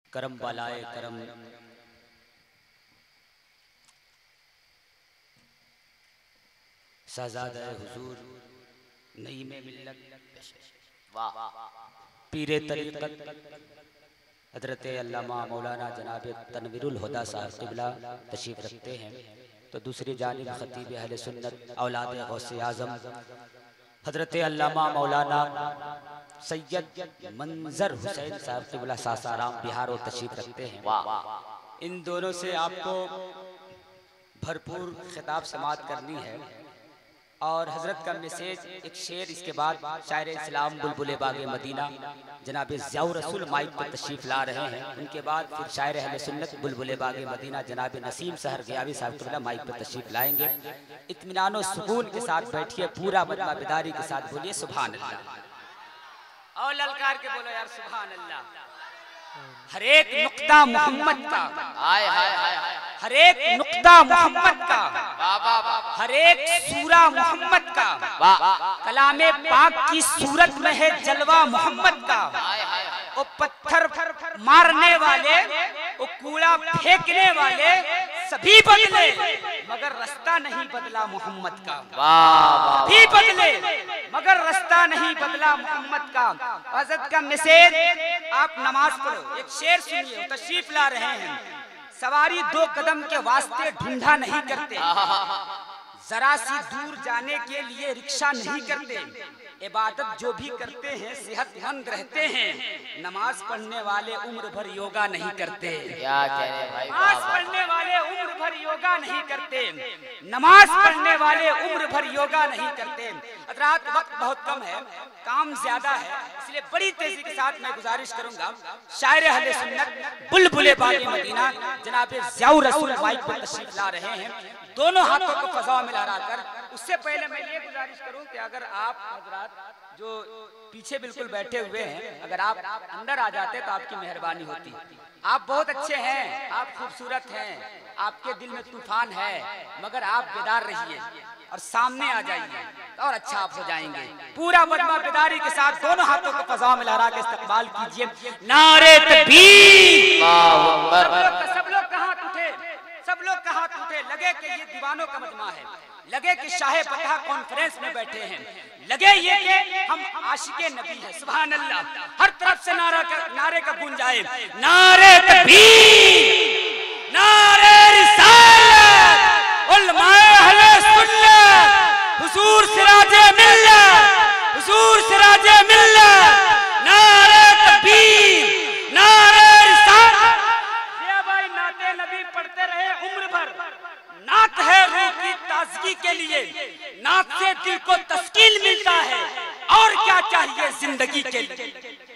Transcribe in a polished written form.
करम वालाए करम शहजादा हुजूर नई में मिल्लत पीरे तरीक़त हजरत अल्लामा मौलाना जनाब तनवीरुल हुदा साहब क़िबला तशरीफ़ रखते हैं। तो दूसरी जानिब खतीब अहले सुन्नत औलाद गौसे आज़म हजरत अल्लामा मौलाना सैयद मंजर हुसैन साहब क़िबला सासाराम बिहार और तशरीफ़ रखते हैं। इन दोनों से आपको भरपूर खिताब समात करनी है और हजरत का मैसेज एक शेर, इसके बाद शायर इस्लाम बुलबुले बागे मदीना जनाब ज़ियाउर रसूल माइक पर तशरीफ़ ला रहे हैं। उनके बाद फिर शायर अहले सुन्नत बुलबुले बागे मदीना जनाब नसीम सहर गियावी साहब क़िबला माइक पर तशरीफ़ लाएंगे। इत्मीनान और सुकून के साथ बैठिए, पूरा मजमा बिदारी के साथ बोलिए सुभान अल्लाह और ललकार के बोलो यार सुभान अल्लाह। हर एक नुक्ता मोहम्मद का, हाय हाय हाय, हर एक नुक्ता मोहम्मद का, हर एक सूरा मोहम्मद का, कलामे पाक की सूरत में है जलवा मोहम्मद का। वो पत्थर मारने वाले, वो कूड़ा फेंकने वाले सभी बदले, मगर रास्ता नहीं बदला मोहम्मद का। भी बदले मगर रास्ता नहीं बदला मोहम्मद का। हज़रत का मैसेज, आप नमाज पढ़ो, एक शेर सुनिए, तशरीफ ला रहे हैं। सवारी दो कदम के वास्ते ढूंढा नहीं करते, जरा सी दूर जाने के लिए रिक्शा नहीं करते, इबादत जो भी करते हैं सेहतमंद रहते हैं। नमाज पढ़ने वाले उम्र भर योगा नहीं करते, नमाज पढ़ने वाले उम्र भर योगा नहीं करते, नमाज पढ़ने वाले उम्र भर योगा नहीं करते। हज़रात वक्त बहुत कम है, काम ज्यादा है, इसलिए बड़ी तेजी के साथ मैं गुजारिश करूंगा, शायर अहले सुन्नत बुलबुले बागे मदीना जनाब ज़ियाउर रसूल माइक पर तशरीफ ला रहे हैं, दोनों हाथों को फज़ा में लहरा कर। उससे पहले मैं ये गुजारिश करूं कि अगर आप हजरात जो पीछे बिल्कुल बैठे हुए हैं, अगर आप अंदर आ जाते तो आपकी मेहरबानी होती। आप बहुत अच्छे हैं, आप खूबसूरत हैं, आपके दिल में तूफान है, मगर आप बेदार रहिए और सामने आ जाइए और अच्छा आप हो जाएंगे। पूरा मजमा बेदारी के साथ दोनों हाथों को फज़ा में लहरा के इस्तकबाल कीजिए। नारे तकबीर, सब लोग का हाथ उठे, सब लोग का हाथ उठे। लगे कि ये दीवानों का मजमा है, लगे कि शाहे फतह कॉन्फ्रेंस में बैठे हैं, लगे ये कि हम आशिके नबी हैं। सुभान अल्लाह, हर तरफ से नारे का गूंज आए, नारे तकबीर, नारे रिसालत, उलमाए अहले सुन्नत, हुजूर सिराजे मिल्लत, हुजूर सिराजे मिल्लत, नारे तकबीर, नारे रिसालत। ये भाई नाते नबी पढ़ते रहे उम्र भर। नात है रूह की ताजगी के लिए, नात से दिल को तस्कीन मिलता है, और क्या चाहिए जिंदगी के लिए।